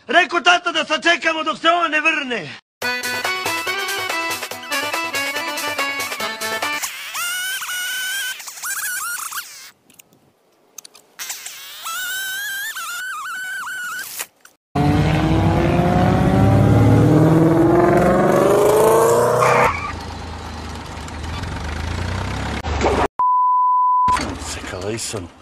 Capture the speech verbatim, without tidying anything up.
Rekao tata da sačekamo dok se on ne vrne. Sekala i sam.